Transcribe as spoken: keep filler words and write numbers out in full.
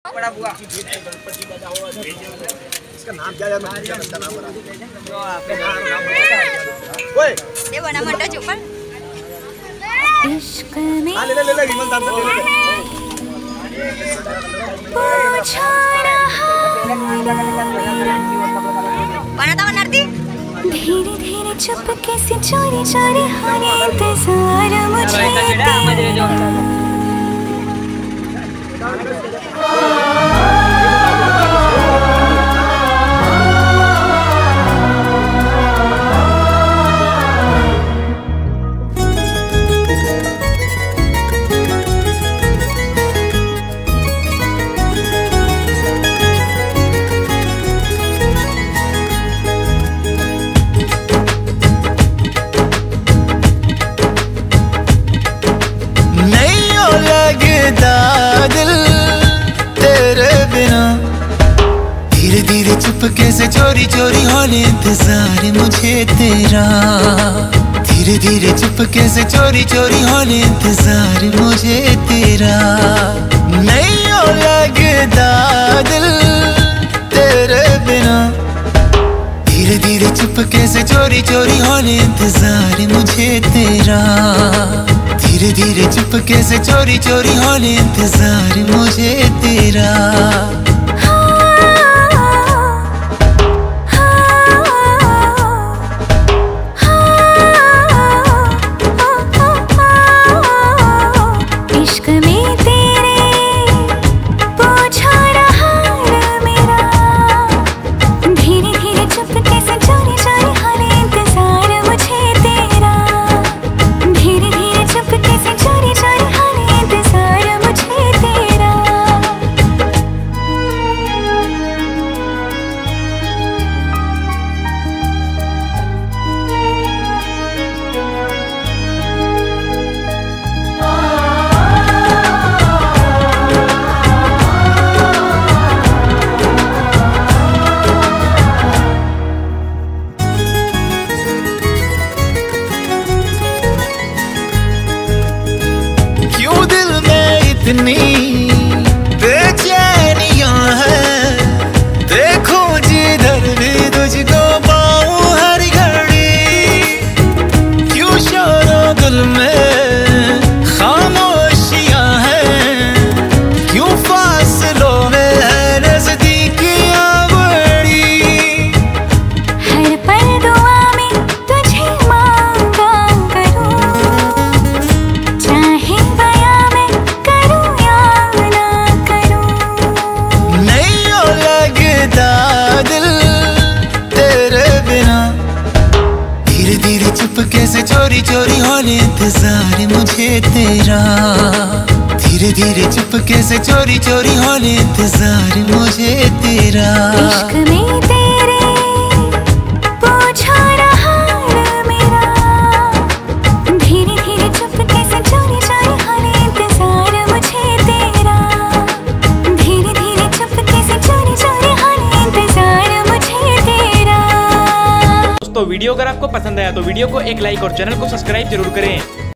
बड़ा बुआ इसका नाम क्या है? इसका नाम बता। ओए ये बना मंडा चुपल इश्क में ले ले ले ले विमल दांत ले ले बना था नर्ती धीरे धीरे चुपके से चोरी चोरी होने इंतजार मुझे चुपके से चोरी चोरी होने इंतजार मुझे तेरा धीरे धीरे चुपके से चोरी चोरी होने इंतजार मुझे तेरा नहीं हो लगता दिल तेरे बिना धीरे धीरे चुपके से चोरी चोरी होने इंतजार मुझे तेरा धीरे धीरे चुपके से चोरी चोरी होने इंतजार मुझे तेरा इतनी बेचैनियां हैं देखो जिधर भी तुझको पाऊं हर घड़ी क्यों शोरो दिल में खामोशियां हैं क्यों फासलों में है नजदीकियां बड़ी हर पल दुआ में तुझे मांगा करूं चाहे चुपके से चोरी चोरी होने इंतजार मुझे तेरा धीरे धीरे चुपके से चोरी चोरी होने इंतजार मुझे तेरा इश्क में तेरे पूछा रहा मेरा धीरे धीरे चुपके से चोरी चोरी होने इंतजार मुझे तेरा धीरे धीरे चुपके से चोरी चोरी होने इंतजार मुझे तेरा। दोस्तों वीडियो अगर आपको पसंद आया तो वीडियो को एक लाइक और चैनल को सब्सक्राइब जरूर करें।